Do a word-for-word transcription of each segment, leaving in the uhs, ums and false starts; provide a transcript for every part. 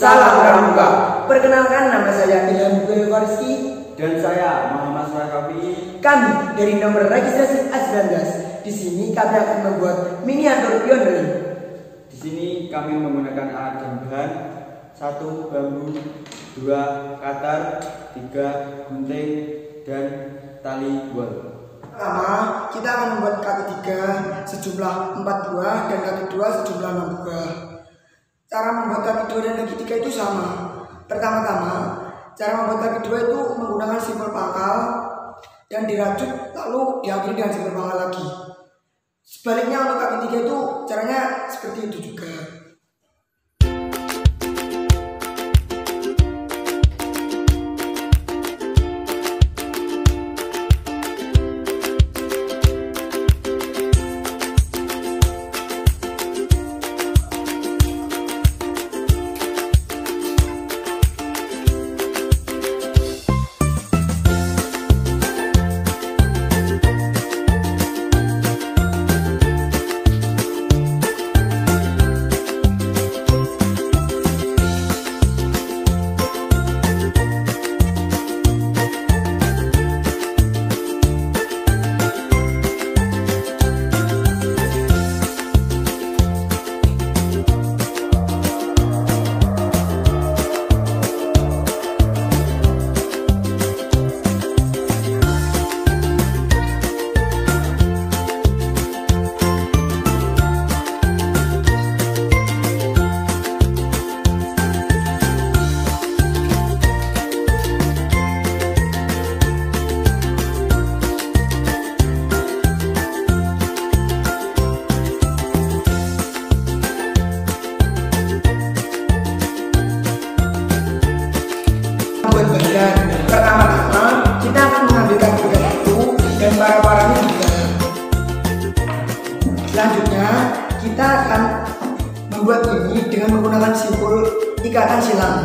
Salam Pramuka. Perkenalkan, nama saya Ilham Rizky dan saya Muhammad Surakapi. Kami dari nomor registrasi A sembilan belas. Di sini kami akan membuat miniatur pioneering. Di sini kami menggunakan alat dan bahan: satu bambu, dua katar, tiga gunting, dan tali wol. Pertama, kita akan membuat kaki tiga sejumlah empat buah dan kaki dua sejumlah enam buah. Cara membuat kaki dua dan kaki tiga itu sama. Pertama-tama, cara membuat kaki dua itu menggunakan simpul pangkal dan dirajut lalu diakhiri dengan simpul pangkal lagi. Sebaliknya untuk kaki tiga itu caranya seperti itu juga. Pertama-tama kita akan mengambil kaki itu dan para-paranya juga. Selanjutnya kita akan membuat ini dengan menggunakan simpul ikatan silang.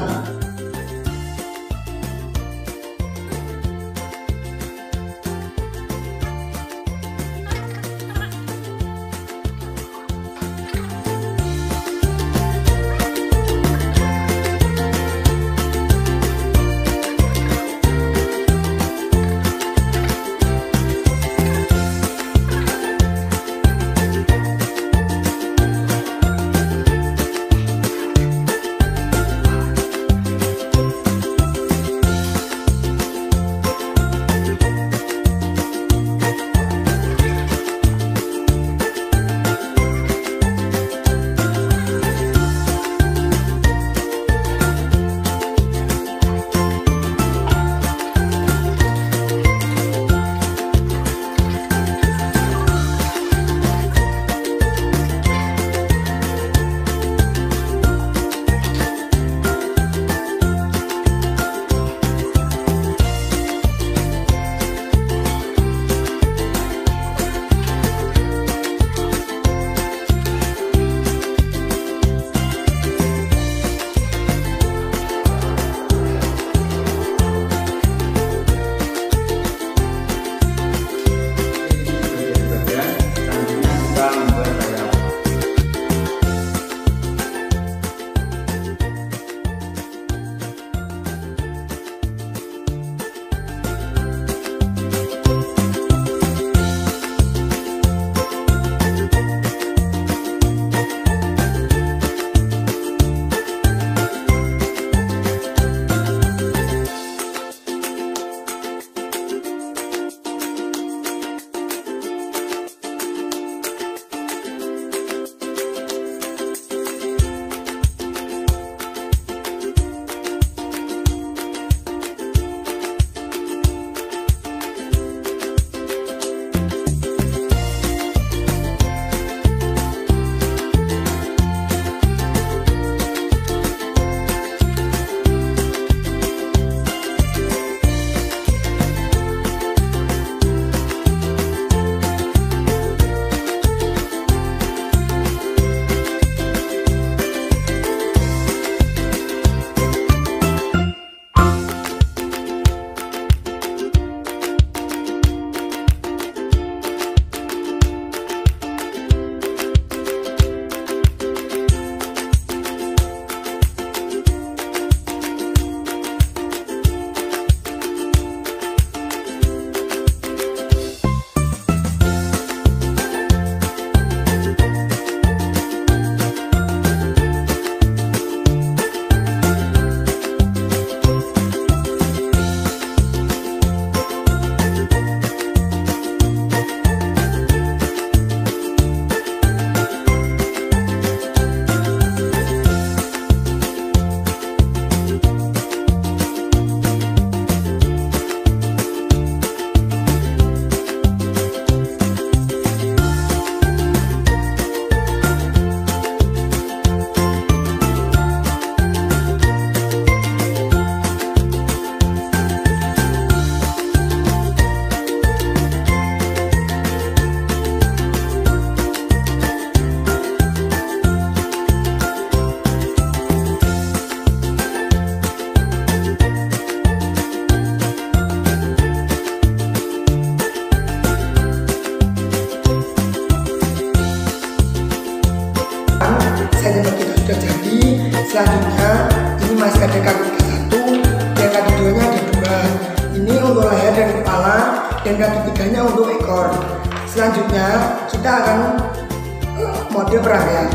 ada kaki tiga satu dan kaki duanya ada dua. Ini untuk leher dan kepala, dan kaki tiganya untuk ekor. Selanjutnya kita akan mode perangkaian.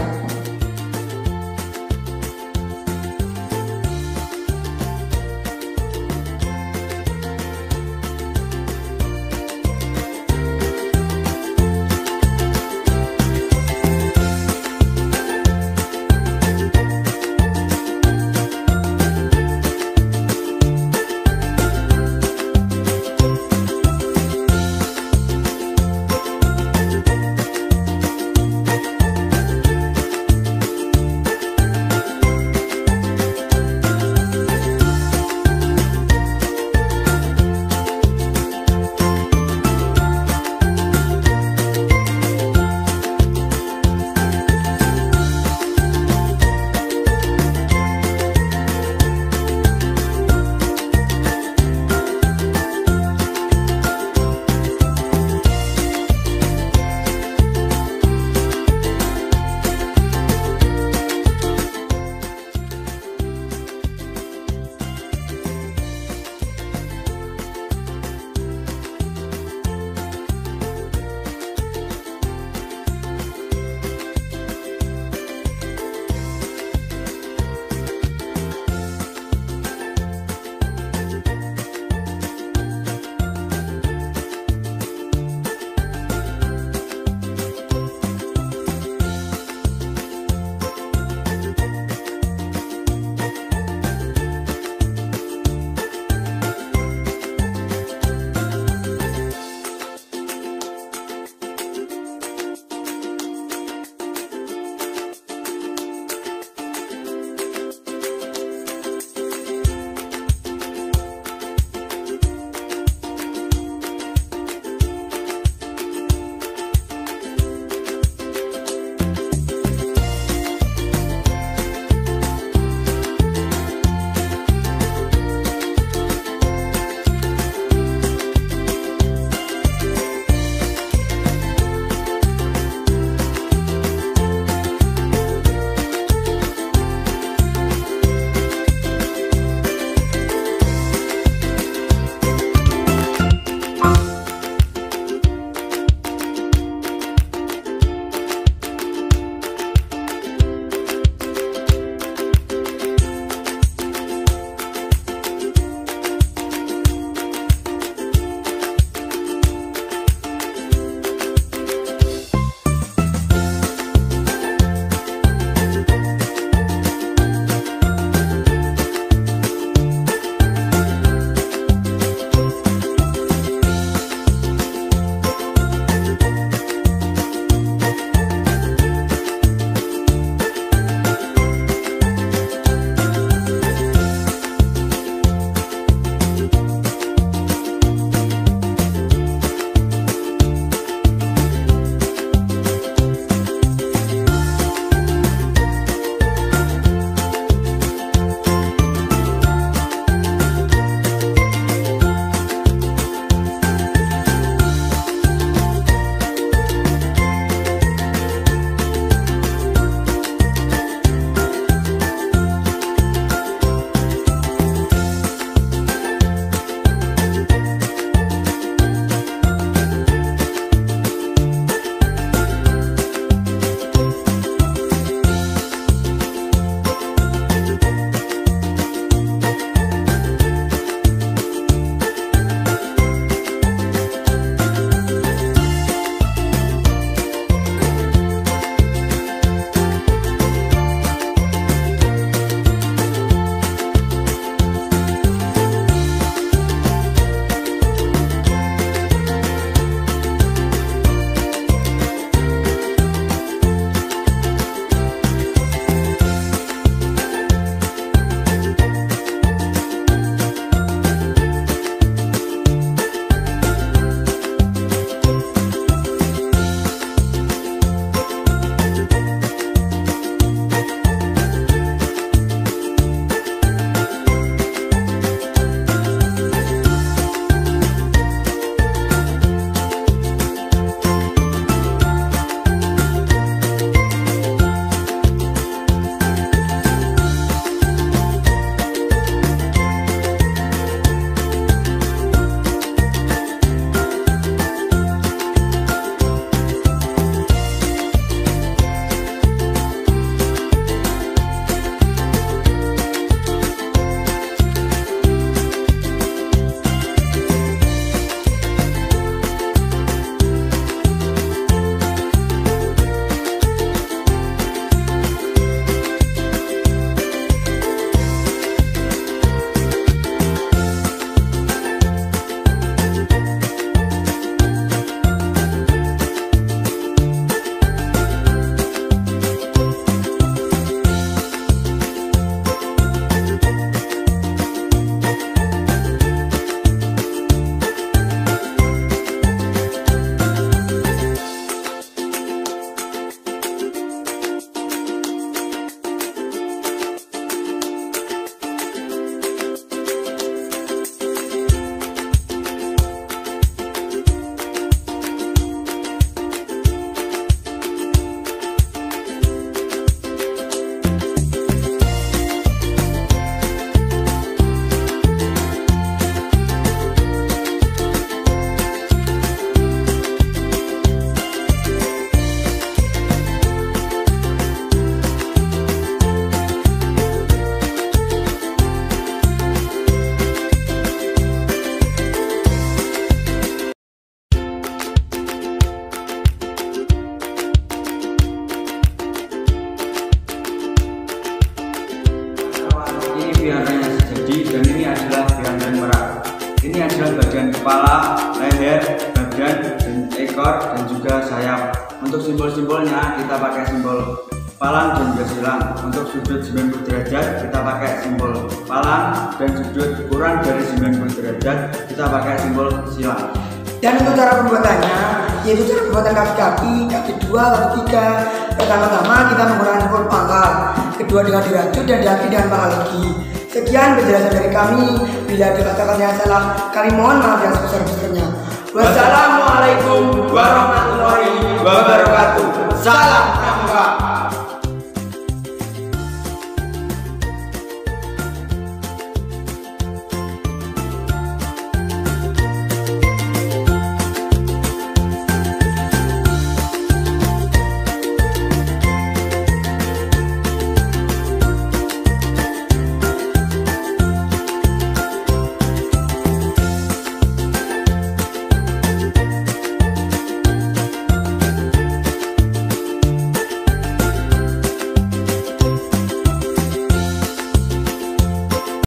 pirananya sejadi dan ini adalah pirandan merak. Ini adalah bagian kepala, leher, badan, dan ekor, dan juga sayap. Untuk simbol-simbolnya kita pakai simbol palang dan juga silang. Untuk sudut sembilan puluh derajat kita pakai simbol palang, dan sudut kurang dari sembilan puluh derajat kita pakai simbol silang. Dan untuk cara pembuatannya, yaitu cara pembuatan kaki-kaki, kaki dua, kaki tiga. Pertama-tama kita menggunakan simbol pangkal, kedua dengan dirajut, dan diakhiri dengan pangkal lagi. Sekian penjelasan dari kami. Bila ada kata-kata yang salah, kami mohon maaf yang sebesar-besarnya. Wassalamualaikum warahmatullahi wabarakatuh. Salam pramuka.